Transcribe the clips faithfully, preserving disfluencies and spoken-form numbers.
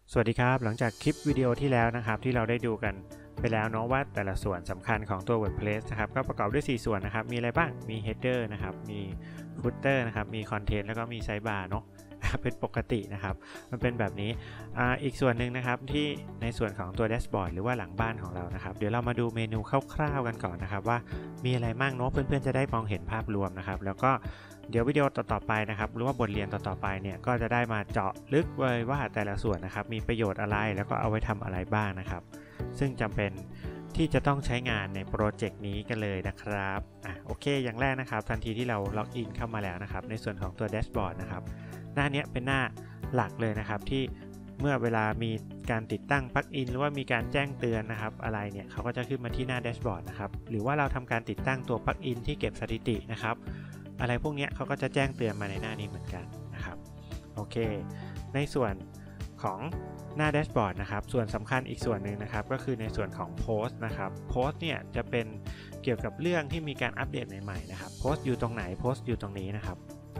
สวัสดีครับหลังจากคลิปวิดีโอที่แล้วนะครับที่เราได้ดูกันไปแล้วเนาะว่าแต่ละส่วนสำคัญของตัว WordPress นะครับก็ประกอบด้วยสี่ส่วนนะครับมีอะไรบ้างมี Header นะครับมี Footer นะครับมี Content แล้วก็มี Sidebar เนาะเป็นปกตินะครับมันเป็นแบบนี้ อ, อีกส่วนหนึ่งนะครับที่ในส่วนของตัว Dashboard หรือว่าหลังบ้านของเรานะครับเดี๋ยวเรามาดูเมนูคร่าวๆกันก่อนนะครับว่ามีอะไรบ้างเนาะเพื่อนๆจะได้มองเห็นภาพรวมนะครับแล้วก็เดี๋ยววิดีโอต่อๆไปนะครับหรือว่าบทเรียนต่อๆไปเนี่ยก็จะได้มาเจาะลึกเลยว่าแต่ละส่วนนะครับมีประโยชน์อะไรแล้วก็เอาไว้ทำอะไรบ้างนะครับซึ่งจำเป็นที่จะต้องใช้งานในโปรเจกต์นี้กันเลยนะครับอ่ะโอเคอย่างแรกนะครับทันทีที่เราล็อกอินเข้ามาแล้วนะครับในส่วนของตัว Dashboard นะครับหน้านี้เป็นหน้าหลักเลยนะครับที่เมื่อเวลามีการติดตั้งปลั๊กอินหรือว่ามีการแจ้งเตือนนะครับอะไรเนี่ยเขาก็จะขึ้นมาที่หน้าแดชบอร์ดนะครับหรือว่าเราทำการติดตั้งตัวปลั๊กอินที่เก็บสถิตินะครับอะไรพวกนี้เขาก็จะแจ้งเตือนมาในหน้านี้เหมือนกันนะครับโอเคในส่วนของหน้าแดชบอร์ดนะครับส่วนสำคัญอีกส่วนหนึ่งนะครับก็คือในส่วนของโพสต์นะครับโพสต์เนี่ยจะเป็นเกี่ยวกับเรื่องที่มีการอัปเดตใหม่ๆนะครับโพสต์อยู่ตรงไหนโพสต์อยู่ตรงนี้นะครับ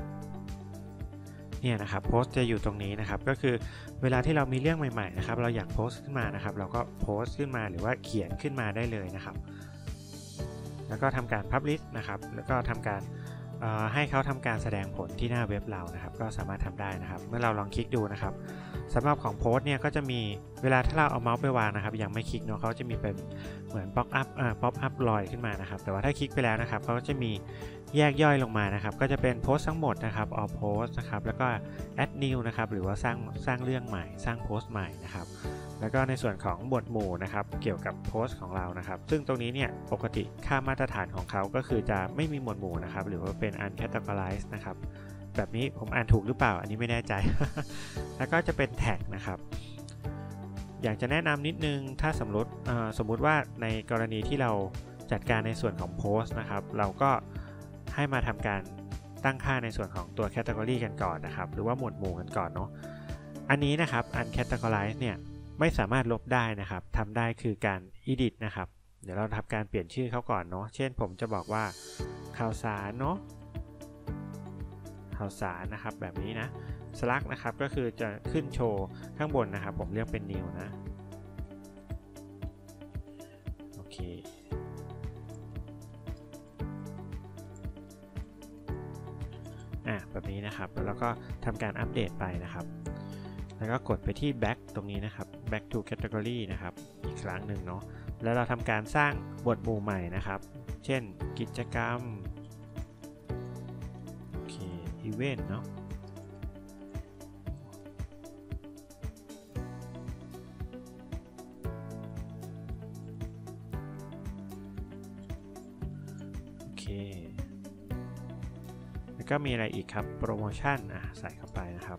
เนี่ยนะครับโพสต์จะอยู่ตรงนี้นะครับก็คือเวลาที่เรามีเรื่องใหม่ๆนะครับเราอยากโพสต์ขึ้นมานะครับเราก็โพสต์ขึ้นมาหรือว่าเขียนขึ้นมาได้เลยนะครับแล้วก็ทำการ Publish นะครับแล้วก็ทำการให้เขาทำการแสดงผลที่หน้าเว็บเรานะครับก็สามารถทำได้นะครับเมื่อเราลองคลิกดูนะครับสำหรับของโพสต์เนี่ยก็จะมีเวลาถ้าเราเอาเมาส์ไปวางนะครับยังไม่คลิกเนาะเขาจะมีเป็นเหมือนป๊อปอัพอ่าป๊อปอัพลอยขึ้นมานะครับแต่ว่าถ้าคลิกไปแล้วนะครับเขาจะมีแยกย่อยลงมานะครับก็จะเป็นโพสต์ทั้งหมดนะครับ all post นะครับแล้วก็ add new นะครับหรือว่าสร้างสร้างเรื่องใหม่สร้างโพสต์ใหม่นะครับแล้วก็ในส่วนของหมวดหมู่นะครับเกี่ยวกับโพสต์ของเรานะครับซึ่งตรงนี้เนี่ยปกติค่ามาตรฐานของเขาก็คือจะไม่มีหมวดหมู่นะครับหรือว่าเป็น uncategorized นะครับแบบนี้ผมอ่านถูกหรือเปล่าอันนี้ไม่แน่ใจ แล้วก็จะเป็นแท็กนะครับอยากจะแนะนำนิดนึงถ้าสมมติสมมุติว่าในกรณีที่เราจัดการในส่วนของโพสต์นะครับเราก็ให้มาทำการตั้งค่าในส่วนของตัว category กันก่อนนะครับหรือว่าหมวดหมู่กันก่อนเนาะอันนี้นะครับ uncategorized เนี่ยไม่สามารถลบได้นะครับทำได้คือการ edit นะครับเดี๋ยวเราทำการเปลี่ยนชื่อเขาก่อนเนาะเช่นผมจะบอกว่าข่าวสารเนาะข่าวสารนะครับแบบนี้นะ Slack นะครับก็คือจะขึ้นโชว์ข้างบนนะครับผมเรียกเป็น new นะโอเคอ่ะแบบนี้นะครับแล้วก็ทำการอัปเดตไปนะครับแล้วก็กดไปที่ back ตรงนี้นะครับ back to category นะครับอีกครั้งหนึ่งเนาะแล้วเราทำการสร้างหมวดหมู่ใหม่นะครับเช่นกิจกรรมโอเค event เนาะโอเคแล้วก็มีอะไรอีกครับโปรโมชั่นอ่ะใส่เข้าไปนะครับ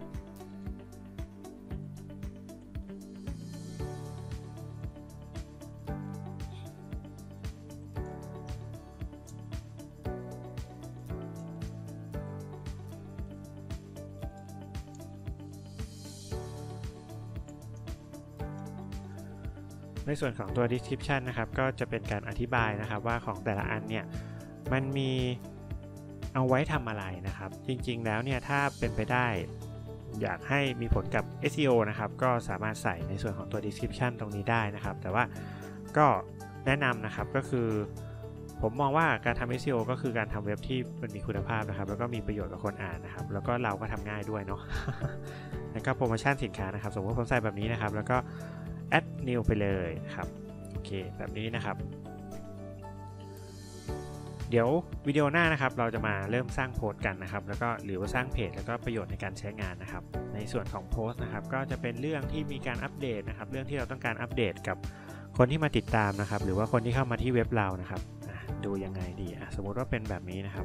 ในส่วนของตัว description นะครับก็จะเป็นการอธิบายนะครับว่าของแต่ละอันเนี่ยมันมีเอาไว้ทำอะไรนะครับจริงๆแล้วเนี่ยถ้าเป็นไปได้อยากให้มีผลกับ เอส อี โอ นะครับก็สามารถใส่ในส่วนของตัว description ตรงนี้ได้นะครับแต่ว่าก็แนะนำนะครับก็คือผมมองว่าการทำ เอส อี โอ ก็คือการทำเว็บที่มันมีคุณภาพนะครับแล้วก็มีประโยชน์กับคนอ่านนะครับแล้วก็เราก็ทำง่ายด้วยเนาะ แล้วก็โปรโมชั่นสินค้านะครับสมมติผมใส่แบบนี้นะครับแล้วก็add new ไปเลยครับโอเคแบบนี้นะครับเดี๋ยววิดีโอหน้านะครับเราจะมาเริ่มสร้างโพสต์กันนะครับแล้วก็หรือว่าสร้างเพจแล้วก็ประโยชน์ในการใช้งานนะครับในส่วนของโพสต์นะครับก็จะเป็นเรื่องที่มีการอัปเดตนะครับเรื่องที่เราต้องการอัปเดตกับคนที่มาติดตามนะครับหรือว่าคนที่เข้ามาที่เว็บเรานะครับดูยังไงดีสมมุติว่าเป็นแบบนี้นะครับ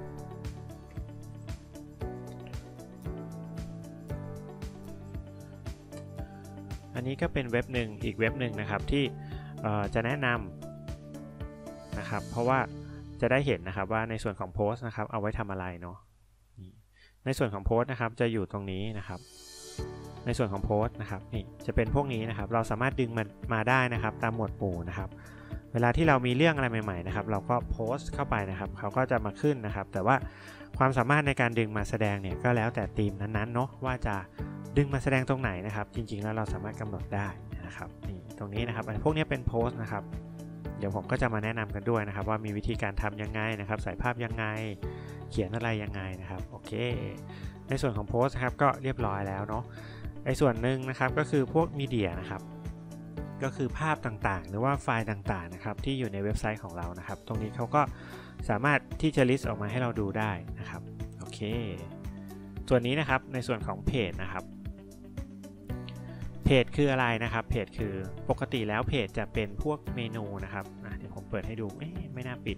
อันนี้ก็เป็นเว็บหนึ่งอีกเว็บหนึ่งนะครับที่จะแนะนำนะครับเพราะว่าจะได้เห็นนะครับว่าในส่วนของโพสต์นะครับเอาไว้ทำอะไรเนาะในส่วนของโพสต์นะครับจะอยู่ตรงนี้นะครับในส่วนของโพสต์นะครับนี่จะเป็นพวกนี้นะครับเราสามารถดึงมันมาได้นะครับตามหมวดหมู่นะครับเวลาที่เรามีเรื่องอะไรใหม่ๆนะครับเราก็โพสต์เข้าไปนะครับเขาก็จะมาขึ้นนะครับแต่ว่าความสามารถในการดึงมาแสดงเนี่ยก็แล้วแต่ธีมนั้นๆเนาะว่าจะดึงมาแสดงตรงไหนนะครับจริงๆแล้วเราสามารถกำหนดได้นะครับนี่ตรงนี้นะครับพวกนี้เป็นโพสต์นะครับเดี๋ยวผมก็จะมาแนะนำกันด้วยนะครับว่ามีวิธีการทำยังไงนะครับใส่ภาพยังไงเขียนอะไรยังไงนะครับโอเคในส่วนของโพสต์ครับก็เรียบร้อยแล้วเนาะในส่วนหนึ่งนะครับก็คือพวกมีเดียนะครับก็คือภาพต่างๆหรือว่าไฟล์ต่างๆนะครับที่อยู่ในเว็บไซต์ของเรานะครับตรงนี้เขาก็สามารถที่จะ list ออกมาให้เราดูได้นะครับโอเคส่วนนี้นะครับในส่วนของเพจนะครับเพจคืออะไรนะครับเพจคือปกติแล้วเพจจะเป็นพวกเมนูนะครับเดี๋ยวผมเปิดให้ดูไม่น่าปิด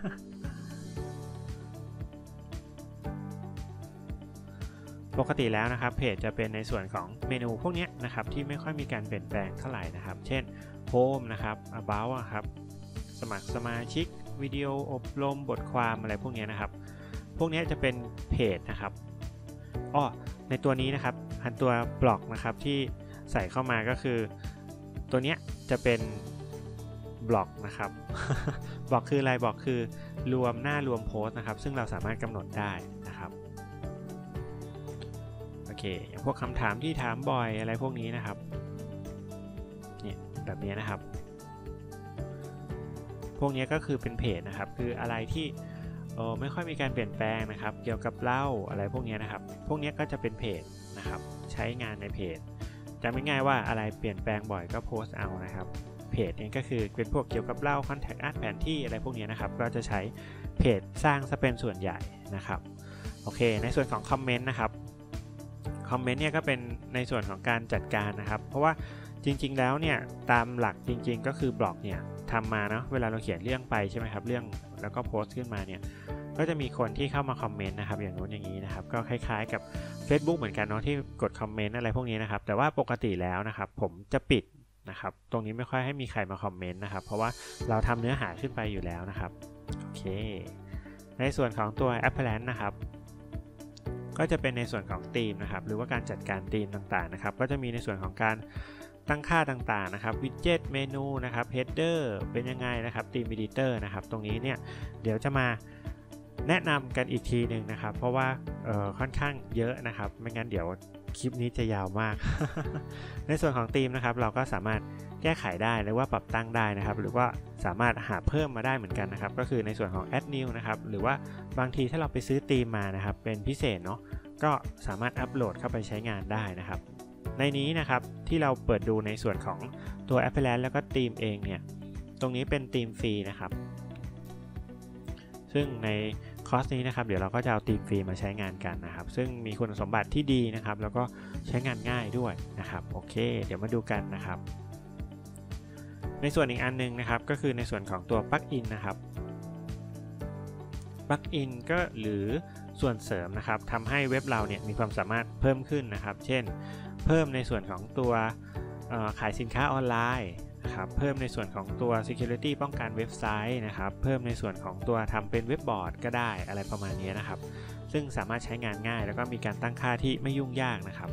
ปกติแล้วนะครับเพจจะเป็นในส่วนของเมนูพวกนี้นะครับที่ไม่ค่อยมีการเปลี่ยนแปลงเท่าไหร่นะครับเช่น Home นะครับ About ครับสมัครสมาชิกวิดีโออบรมบทความอะไรพวกนี้นะครับพวกนี้จะเป็นเพจนะครับอ้อในตัวนี้นะครับอันตัวบล็อกนะครับที่ใส่เข้ามาก็คือตัวนี้จะเป็นบล็อกนะครับ บล็อกคืออะไรบล็อกคือรวมหน้ารวมโพสต์นะครับซึ่งเราสามารถกำหนดได้นะครับโอเคอย่างพวกคำถามที่ถามบ่อยอะไรพวกนี้นะครับเนี่ยแบบนี้นะครับพวกนี้ก็คือเป็นเพจนะครับคืออะไรที่เออไม่ค่อยมีการเปลี่ยนแปลงนะครับเกี่ยวกับเล่าอะไรพวกนี้นะครับพวกนี้ก็จะเป็นเพจนะครับใช้งานในเพจจำง่ายๆว่าอะไรเปลี่ยนแปลงบ่อยก็โพสต์เอานะครับเพจนี้ก็คือเป็นพวกเกี่ยวกับเล่า Contact Us แผนที่อะไรพวกนี้นะครับก็จะใช้เพจสร้างซะเป็นส่วนใหญ่นะครับโอเคในส่วนของคอมเมนต์นะครับคอมเมนต์เนี่ยก็เป็นในส่วนของการจัดการนะครับเพราะว่าจริงๆแล้วเนี่ยตามหลักจริงๆก็คือบล็อกเนี่ยทำมาเนาะเวลาเราเขียนเรื่องไปใช่ไหมครับเรื่องแล้วก็โพสต์ขึ้นมาเนี่ยก็จะมีคนที่เข้ามาคอมเมนต์นะครับอย่างโน้นอย่างนี้นะครับก็คล้ายๆกับ Facebook เหมือนกันเนาะที่กดคอมเมนต์อะไรพวกนี้นะครับแต่ว่าปกติแล้วนะครับผมจะปิดนะครับตรงนี้ไม่ค่อยให้มีใครมาคอมเมนต์นะครับเพราะว่าเราทำเนื้อหาขึ้นไปอยู่แล้วนะครับโอเคในส่วนของตัว Appearance นะครับก็จะเป็นในส่วนของธีมนะครับหรือว่าการจัดการธีมต่างๆนะครับก็จะมีในส่วนของการตั้งค่าต่างๆนะครับวิดเจ็ตเมนูนะครับเฮดเดอร์เป็นยังไงนะครับธีมเอดิเตอร์นะครับตรงนี้เนี่ยเดี๋ยวจะมาแนะนำกันอีกทีหนึ่งนะครับเพราะว่าค่อนข้างเยอะนะครับไม่งั้นเดี๋ยวคลิปนี้จะยาวมาก ในส่วนของธีมนะครับเราก็สามารถแก้ไขได้หรือว่าปรับตั้งได้นะครับหรือว่าสามารถหาเพิ่มมาได้เหมือนกันนะครับก็คือในส่วนของ add new นะครับหรือว่าบางทีถ้าเราไปซื้อธีมมานะครับเป็นพิเศษเนาะก็สามารถอัปโหลดเข้าไปใช้งานได้นะครับในนี้นะครับที่เราเปิดดูในส่วนของตัว Appearance แล้วก็ธีมเองเนี่ยตรงนี้เป็นธีมฟรีนะครับซึ่งในคอร์สนี้นะครับเดี๋ยวเราก็จะเอาธีมฟรีมาใช้งานกันนะครับซึ่งมีคุณสมบัติที่ดีนะครับแล้วก็ใช้งานง่ายด้วยนะครับโอเคเดี๋ยวมาดูกันนะครับในส่วนอีกอันนึงนะครับก็คือในส่วนของตัวปลั๊กอินนะครับปลั๊กอินก็หรือส่วนเสริมนะครับทำให้เว็บเราเนี่ยมีความสามารถเพิ่มขึ้นนะครับเช่นเพิ่มในส่วนของตัวขายสินค้าออนไลน์นะครับเพิ่มในส่วนของตัว security ป้องกันเว็บไซต์นะครับเพิ่มในส่วนของตัวทำเป็นเว็บบอร์ดก็ได้อะไรประมาณนี้นะครับซึ่งสามารถใช้งานง่ายแล้วก็มีการตั้งค่าที่ไม่ยุ่งยากนะครับ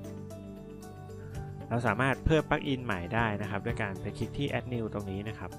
เราสามารถเพิ่มปลั๊กอินใหม่ได้นะครับด้วยการไปคลิกที่ add new ตรงนี้นะครับ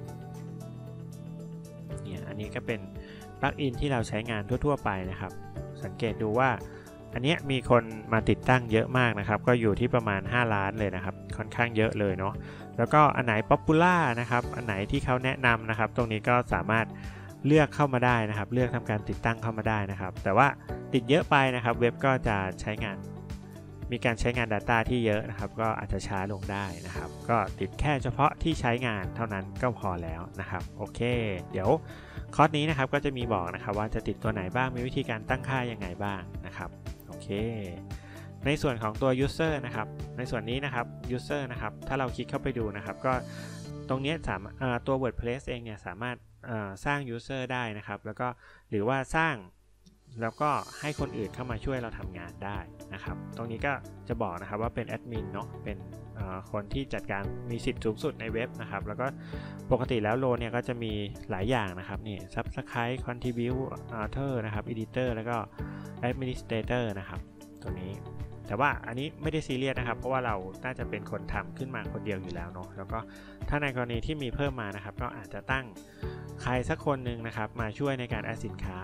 เนี่ยอันนี้ก็เป็นปลั๊กอินที่เราใช้งานทั่วๆไปนะครับสังเกตดูว่าอันนี้มีคนมาติดตั้งเยอะมากนะครับก็อยู่ที่ประมาณห้าล้านเลยนะครับค่อนข้างเยอะเลยเนาะแล้วก็อันไหน Popular นะครับอันไหนที่เขาแนะนำนะครับตรงนี้ก็สามารถเลือกเข้ามาได้นะครับเลือกทำการติดตั้งเข้ามาได้นะครับแต่ว่าติดเยอะไปนะครับเว็บก็จะใช้งานมีการใช้งาน Data ที่เยอะนะครับก็อาจจะช้าลงได้นะครับก็ติดแค่เฉพาะที่ใช้งานเท่านั้นก็พอแล้วนะครับโอเคเดี๋ยวคอร์สนี้นะครับก็จะมีบอกนะครับว่าจะติดตัวไหนบ้างมีวิธีการตั้งค่ายังไงบ้างนะครับโอเคในส่วนของตัว user นะครับในส่วนนี้นะครับ user นะครับถ้าเราคลิกเข้าไปดูนะครับก็ตรงนี้สามารถตัว WordPress เองเนี่ยสามารถสร้าง user ได้นะครับแล้วก็หรือว่าสร้างแล้วก็ให้คนอื่นเข้ามาช่วยเราทำงานได้นะครับตรงนี้ก็จะบอกนะครับว่าเป็นแอดมินเนาะเป็นคนที่จัดการมีสิทธิ์สูงสุดในเว็บนะครับแล้วก็ปกติแล้วโลเนี่ยก็จะมีหลายอย่างนะครับนี่ Subscribe Contribute Author นะครับ Editor แล้วก็ Administrator นะครับตัวนี้แต่ว่าอันนี้ไม่ได้ซีเรียสนะครับเพราะว่าเราน่าจะเป็นคนทำขึ้นมาคนเดียวอยู่แล้วเนาะแล้วก็ถ้าในกรณีที่มีเพิ่มมานะครับก็อาจจะตั้งใครสักคนหนึ่งนะครับมาช่วยในการแอดสินค้าแบบนั้น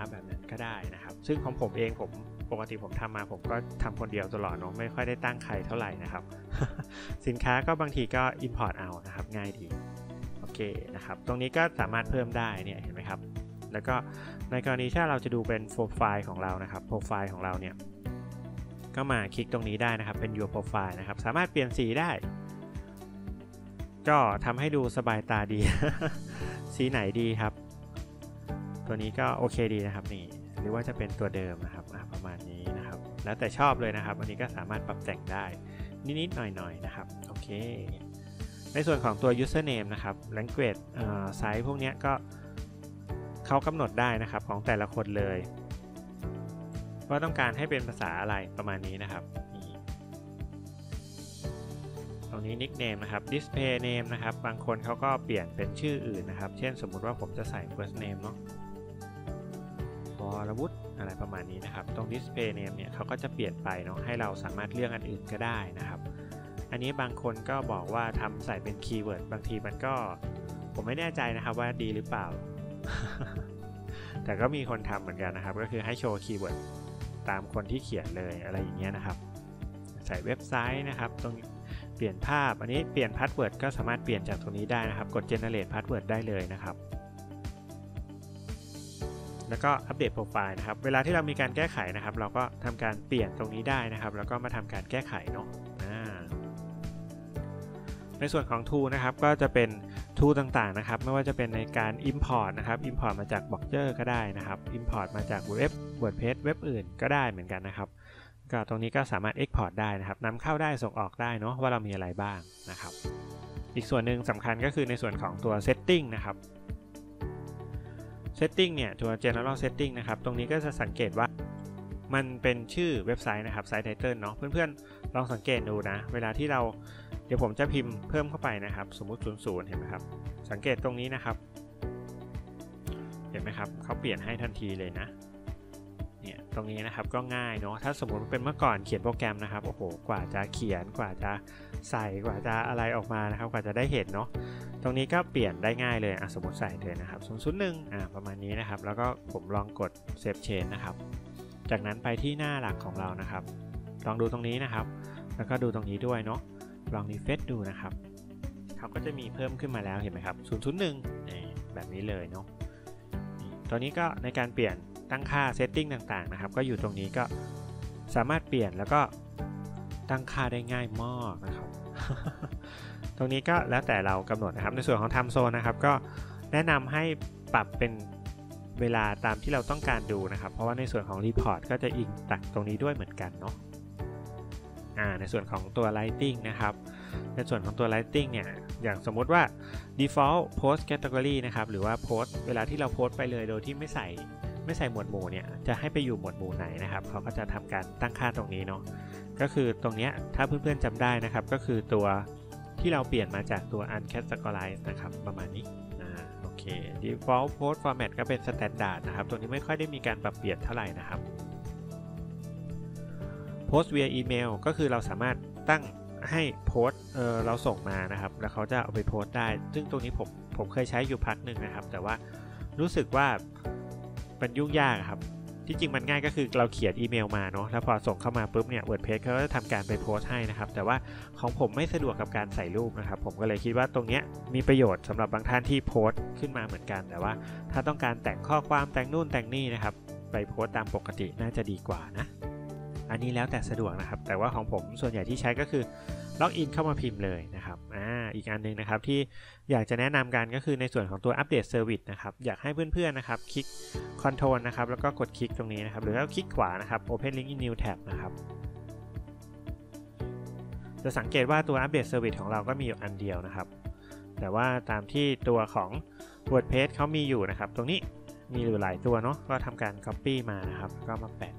ก็ได้นะครับซึ่งของผมเองผมปกติผมทำมาผมก็ทำคนเดียวตลอดเนาะไม่ค่อยได้ตั้งใครเท่าไหร่นะครับ สินค้าก็บางทีก็ import เอานะครับง่ายดีโอเคนะครับตรงนี้ก็สามารถเพิ่มได้เนี่ยเห็นไหมครับแล้วก็ในกรณีถ้าเราจะดูเป็นโปรไฟล์ของเรานะครับโปรไฟล์ของเราเนี่ยก็มาคลิกตรงนี้ได้นะครับเป็น your profile นะครับสามารถเปลี่ยนสีได้ก็ทำให้ดูสบายตาดี สีไหนดีครับตัวนี้ก็โอเคดีนะครับนี่หรือว่าจะเป็นตัวเดิมนะครับประมาณนี้นะครับแล้วแต่ชอบเลยนะครับอันนี้ก็สามารถปรับแต่งได้นิดๆหน่อยๆนะครับโอเคในส่วนของตัว username นะครับ language เอ่อ size พวกนี้ก็เขากำหนดได้นะครับของแต่ละคนเลยว่าต้องการให้เป็นภาษาอะไรประมาณนี้นะครับตรงนี้ nickname นะครับ display name นะครับบางคนเขาก็เปลี่ยนเป็นชื่ออื่นนะครับเช่นสมมุติว่าผมจะใส่ first name เนาะวรวุฒิอะไรประมาณนี้นะครับตรง display name เนี่ยเขาก็จะเปลี่ยนไปเนาะให้เราสามารถเลือกอันอื่นก็ได้นะครับอันนี้บางคนก็บอกว่าทำใส่เป็นคีย์เวิร์ดบางทีมันก็ผมไม่แน่ใจนะครับว่าดีหรือเปล่า แต่ก็มีคนทำเหมือนกันนะครับก็คือให้โชว์คีย์เวิร์ดตามคนที่เขียนเลยอะไรอย่างเงี้ยนะครับใส่เว็บไซต์นะครับตรงเปลี่ยนภาพอันนี้เปลี่ยนพาสเวิร์ดก็สามารถเปลี่ยนจากตรงนี้ได้นะครับกด generate password ได้เลยนะครับแล้วก็อัปเดตโปรไฟล์นะครับเวลาที่เรามีการแก้ไขนะครับเราก็ทำการเปลี่ยนตรงนี้ได้นะครับแล้วก็มาทำการแก้ไขเนาะในส่วนของ tool นะครับก็จะเป็น tool ต่างๆนะครับไม่ว่าจะเป็นในการ import นะครับ import มาจาก Blogger ก็ได้นะครับ import มาจากเว็บ WordPress เว็บอื่นก็ได้เหมือนกันนะครับก็ตรงนี้ก็สามารถ export ได้นะครับนำเข้าได้ส่งออกได้เนาะว่าเรามีอะไรบ้างนะครับอีกส่วนหนึ่งสำคัญก็คือในส่วนของตัว setting นะครับ setting เนี่ยตัว general setting นะครับตรงนี้ก็จะสังเกตว่ามันเป็นชื่อเว็บไซต์นะครับ site title เนาะเพื่อนๆลองสังเกตดูนะเวลาที่เราเดี๋ยวผมจะพิมพ์เพิ่มเข้าไปนะครับสมมุติศูนย์ ศูนย์เห็นไหมครับสังเกตตรงนี้นะครับเห็นไหมครับเขาเปลี่ยนให้ทันทีเลยนะเนี่ยตรงนี้นะครับก็ง่ายเนาะถ้าสมมติเป็นเมื่อก่อนเขียนโปรแกรมนะครับโอ้โหกว่าจะเขียนกว่าจะใส่กว่าจะอะไรออกมานะครับกว่าจะได้เห็นเนาะตรงนี้ก็เปลี่ยนได้ง่ายเลยอ่ะสมมติใส่เลยนะครับศูนย์ ศูนย์ หนึ่งอ่ะประมาณนี้นะครับแล้วก็ผมลองกด Save Change นะครับจากนั้นไปที่หน้าหลักของเรานะครับลองดูตรงนี้นะครับแล้วก็ดูตรงนี้ด้วยเนาะลองรีเฟรชดูนะครับเขาก็จะมีเพิ่มขึ้นมาแล้วเห็นไหมครับศูนย์ ศูนย์ หนึ่งแบบนี้เลยเนาะตัวนี้ก็ในการเปลี่ยนตั้งค่าเซตติ้งต่างๆนะครับก็อยู่ตรงนี้ก็สามารถเปลี่ยนแล้วก็ตั้งค่าได้ง่ายมากนะครับ ตรงนี้ก็แล้วแต่เรากำหนดนะครับในส่วนของ Time Zone นะครับก็แนะนำให้ปรับเป็นเวลาตามที่เราต้องการดูนะครับเพราะว่าในส่วนของ Report ก็จะอิงตักตรงนี้ด้วยเหมือนกันเนาะในส่วนของตัว Lighting นะครับในส่วนของตัว Lighting เนี่ยอย่างสมมุติว่า default post category นะครับหรือว่า post เวลาที่เราโพสต์ไปเลยโดยที่ไม่ใส่ไม่ใส่หมวดหมู่เนี่ยจะให้ไปอยู่หมวดหมู่ไหนนะครับเขาก็จะทำการตั้งค่าตรงนี้เนาะก็คือตรงนี้ถ้าเพื่อนๆจำได้นะครับก็คือตัวที่เราเปลี่ยนมาจากตัว uncategorize นะครับประมาณนี้อ่าโอเค default post format ก็เป็น standard นะครับตัวนี้ไม่ค่อยได้มีการปรับเปลี่ยนเท่าไหร่นะครับโพสต์ via email ก็คือเราสามารถตั้งให้โพสต์เออเราส่งมานะครับแล้วเขาจะเอาไปโพสต์ได้ซึ่งตรงนี้ผมผมเคยใช้อยู่พักหนึ่งนะครับแต่ว่ารู้สึกว่ามันยุ่งยากครับที่จริงมันง่ายก็คือเราเขียนอีเมลมาเนาะแล้วพอส่งเข้ามาปุ๊บเนี่ย WordPress เขาก็จะทำการไปโพสต์ให้นะครับแต่ว่าของผมไม่สะดวกกับการใส่รูปนะครับผมก็เลยคิดว่าตรงนี้มีประโยชน์สำหรับบางท่านที่โพสต์ขึ้นมาเหมือนกันแต่ว่าถ้าต้องการแต่งข้อความแต่งนู่นแต่งนี่นะครับไปโพสต์ตามปกติน่าจะดีกว่านะอันนี้แล้วแต่สะดวกนะครับแต่ว่าของผมส่วนใหญ่ที่ใช้ก็คือล็อกอินเข้ามาพิมพ์เลยนะครับอ่าอีกอันนึงนะครับที่อยากจะแนะนำกันก็คือในส่วนของตัวอัปเดตเซอร์วิสนะครับอยากให้เพื่อนๆนะครับคลิกคอนโทรลนะครับแล้วก็กดคลิกตรงนี้นะครับหรือว่าคลิกขวานะครับ Open Link in New Tab นะครับจะสังเกตว่าตัวอัปเดตเซอร์วิสของเราก็มีอยู่อันเดียวนะครับแต่ว่าตามที่ตัวของ WordPress เขามีอยู่นะครับตรงนี้มีอยู่หลายตัวเนาะก็ทำการ Copy มานะครับก็มาแปะ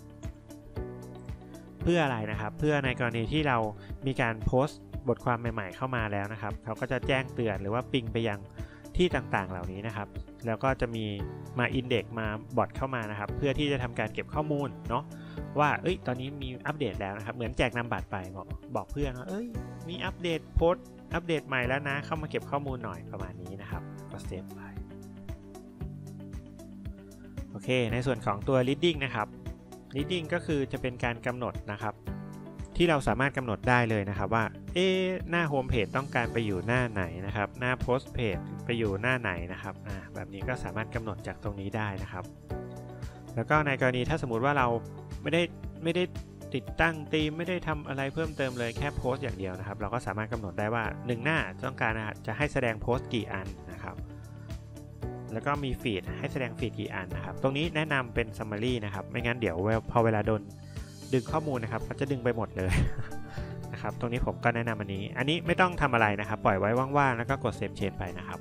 เพื่ออะไรนะครับเพื่อในกรณีที่เรามีการโพสต์บทความใหม่ๆเข้ามาแล้วนะครับเขาก็จะแจ้งเตือนหรือว่าปิงไปยังที่ต่างๆเหล่านี้นะครับแล้วก็จะมีมาอินเด็กซ์มาบอทเข้ามานะครับเพื่อที่จะทำการเก็บข้อมูลเนาะว่าเอ้ยตอนนี้มีอัปเดตแล้วนะครับเหมือนแจกนำบัตรไปบอกบอกเพื่อนว่าเอ้ยมีอัปเดตโพสต์อัปเดตใหม่แล้วนะเข้ามาเก็บข้อมูลหน่อยประมาณนี้นะครับก็เซฟไปโโอเคในส่วนของตัว leading นะครับ leading ก็คือจะเป็นการกำหนดนะครับที่เราสามารถกำหนดได้เลยนะครับว่าเอ๊ะหน้าโฮมเพจต้องการไปอยู่หน้าไหนนะครับหน้าโพสต์เพจไปอยู่หน้าไหนนะครับอ่าแบบนี้ก็สามารถกำหนดจากตรงนี้ได้นะครับแล้วก็ในกรณีถ้าสมมุติว่าเราไม่ได้ไม่ได้ติดตั้งธีมไม่ได้ทำอะไรเพิ่มเติมเลยแค่โพสต์อย่างเดียวนะครับเราก็สามารถกำหนดได้ว่าหนึ่งหน้าต้องการจะให้แสดงโพสต์กี่อันนะครับแล้วก็มีฟีดให้แสดงฟีดกี่อันนะครับตรงนี้แนะนำเป็น summary นะครับไม่งั้นเดี๋ยวพอเวลาโดนดึงข้อมูลนะครับมันจะดึงไปหมดเลยนะครับตรงนี้ผมก็แนะนำอันนี้อันนี้ไม่ต้องทำอะไรนะครับปล่อยไว้ว่างๆแล้วก็กด Save Change ไปนะครับ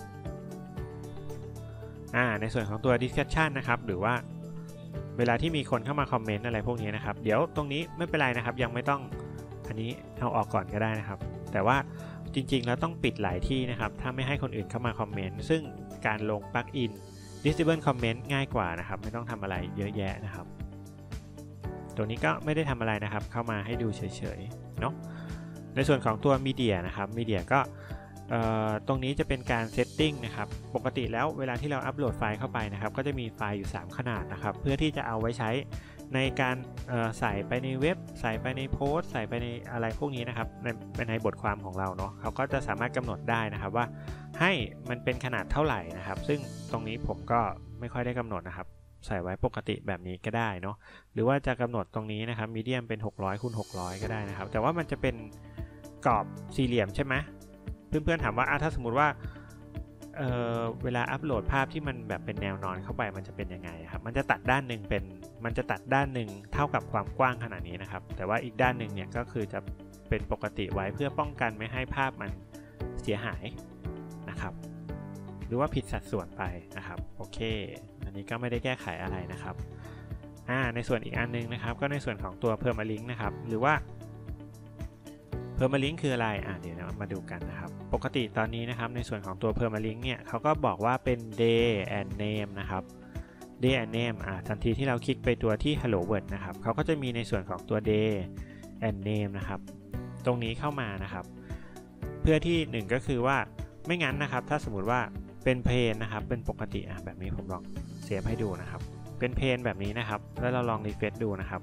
อ่าในส่วนของตัว discussion นะครับหรือว่าเวลาที่มีคนเข้ามาคอมเมนต์อะไรพวกนี้นะครับเดี๋ยวตรงนี้ไม่เป็นไรนะครับยังไม่ต้องอันนี้เอาออกก่อนก็ได้นะครับแต่ว่าจริงๆแล้วต้องปิดหลายที่นะครับถ้าไม่ให้คนอื่นเข้ามาคอมเมนต์ซึ่งการลงปลั๊กอิน disable comment ง่ายกว่านะครับไม่ต้องทำอะไรเยอะแยะนะครับตัวนี้ก็ไม่ได้ทำอะไรนะครับเข้ามาให้ดูเฉยๆเนาะในส่วนของตัวมีเดียนะครับมีเดียก็ตรงนี้จะเป็นการเซตติ้งนะครับปกติแล้วเวลาที่เราอัปโหลดไฟล์เข้าไปนะครับก็จะมีไฟล์อยู่สามขนาดนะครับเพื่อที่จะเอาไว้ใช้ในการใส่ไปในเว็บใส่ไปในโพสต์ใส่ไปในอะไรพวกนี้นะครับในในบทความของเราเนาะเขาก็จะสามารถกำหนดได้นะครับว่าให้มันเป็นขนาดเท่าไหร่นะครับซึ่งตรงนี้ผมก็ไม่ค่อยได้กำหนดนะครับใส่ไว้ปกติแบบนี้ก็ได้เนาะหรือว่าจะกำหนดตรงนี้นะครับมีเดียมเป็นหกร้อยคูณหกร้อยก็ได้นะครับแต่ว่ามันจะเป็นกรอบสี่เหลี่ยมใช่ไหมเพื่อนๆถามว่าถ้าสมมุติว่า เ, เวลาอัปโหลดภาพที่มันแบบเป็นแนวนอนเข้าไปมันจะเป็นยังไงครับมันจะตัดด้านหนึ่งเป็นมันจะตัดด้านหนึ่งเท่ากับความกว้างขนาดนี้นะครับแต่ว่าอีกด้านหนึ่งเนี่ยก็คือจะเป็นปกติไว้เพื่อป้องกันไม่ให้ภาพมันเสียหายนะครับหรือว่าผิดสัดส่วนไปนะครับโอเคอันนี้ก็ไม่ได้แก้ไขอะไรนะครับอ่าในส่วนอีกอันนึงนะครับก็ในส่วนของตัว permalink นะครับหรือว่าpermalink คืออะไรอ่ะเดี๋ยวเรามาดูกันนะครับปกติตอนนี้นะครับในส่วนของตัว permalink เนี่ยเขาก็บอกว่าเป็น day and name นะครับ day and name อ่ะทันทีที่เราคลิกไปตัวที่ hello world นะครับเขาก็จะมีในส่วนของตัว day and name นะครับตรงนี้เข้ามานะครับเพื่อที่หนึ่งก็คือว่าไม่งั้นนะครับถ้าสมมุติว่าเป็นเพนนะครับเป็นปกติอ่ะแบบนี้ผมลองเซฟให้ดูนะครับเป็นเพนแบบนี้นะครับแล้วเราลองรีเฟรชดูนะครับ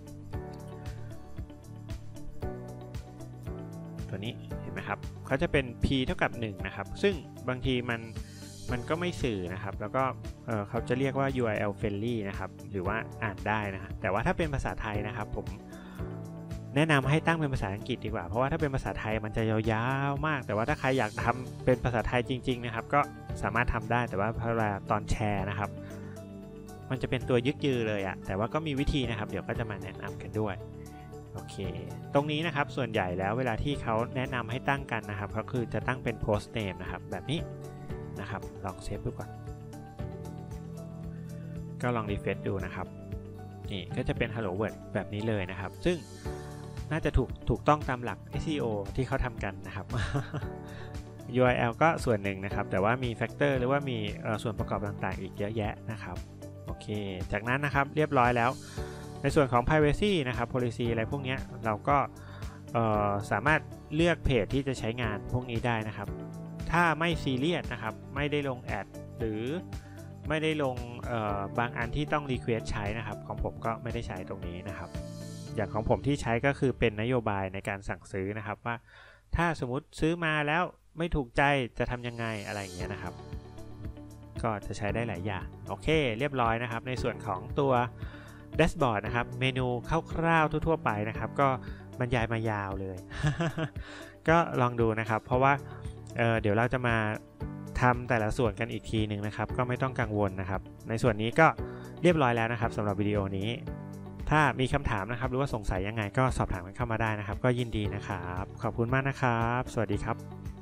ตัวนี้เห็นไหมครับเขาจะเป็น p เท่ากับหนึ่งนะครับซึ่งบางทีมันมันก็ไม่สื่อนะครับแล้วก็เ, เขาจะเรียกว่า ยู อาร์ แอล friendly นะครับหรือว่าอ่านได้นะครับแต่ว่าถ้าเป็นภาษาไทยนะครับผมแนะนำให้ตั้งเป็นภาษาอังกฤษดีกว่าเพราะว่าถ้าเป็นภาษาไทยมันจะยาวๆมากแต่ว่าถ้าใครอยากทำเป็นภาษาไทยจริงๆนะครับก็สามารถทำได้แต่ว่าเวลาตอนแชร์นะครับมันจะเป็นตัวยึกยือเลยอะแต่ว่าก็มีวิธีนะครับเดี๋ยวก็จะมาแนะนำกันด้วยโอเคตรงนี้นะครับส่วนใหญ่แล้วเวลาที่เขาแนะนำให้ตั้งกันนะครับก็คือจะตั้งเป็น post name นะครับแบบนี้นะครับลองเซฟดูก่อนก็ลองรีเฟรชดูนะครับนี่ก็จะเป็น hello world แบบนี้เลยนะครับซึ่งน่าจะถูกถูกต้องตามหลัก เอส อี โอ ที่เขาทำกันนะครับ ยู อาร์ แอล ก็ส่วนหนึ่งนะครับแต่ว่ามีแฟกเตอร์หรือว่ามีส่วนประกอบต่างๆอีกเยอะแยะนะครับโอเคจากนั้นนะครับเรียบร้อยแล้วในส่วนของ privacy นะครับ policy อะไรพวกนี้เราก็สามารถเลือกเพจที่จะใช้งานพวกนี้ได้นะครับถ้าไม่ซีเรียสนะครับไม่ได้ลงแอดหรือไม่ได้ลงบางอันที่ต้อง request ใช้นะครับของผมก็ไม่ได้ใช้ตรงนี้นะครับอย่างของผมที่ใช้ก็คือเป็นนโยบายในการสั่งซื้อนะครับว่าถ้าสมมุติซื้อมาแล้วไม่ถูกใจจะทำยังไงอะไรอย่างเงี้ยนะครับก็จะใช้ได้หลายอย่างโอเคเรียบร้อยนะครับในส่วนของตัวแดชบอร์ดนะครับเมนูคร่าวๆทั่วๆไปนะครับก็บรรยายมายาวเลย ก็ลองดูนะครับเพราะว่า เ, เดี๋ยวเราจะมาทำแต่ละส่วนกันอีกทีหนึ่งนะครับก็ไม่ต้องกังวลนะครับในส่วนนี้ก็เรียบร้อยแล้วนะครับสำหรับวิดีโอนี้ถ้ามีคำถามนะครับหรือว่าสงสัยยังไงก็สอบถามกันเข้ามาได้นะครับก็ยินดีนะครับขอบคุณมากนะครับสวัสดีครับ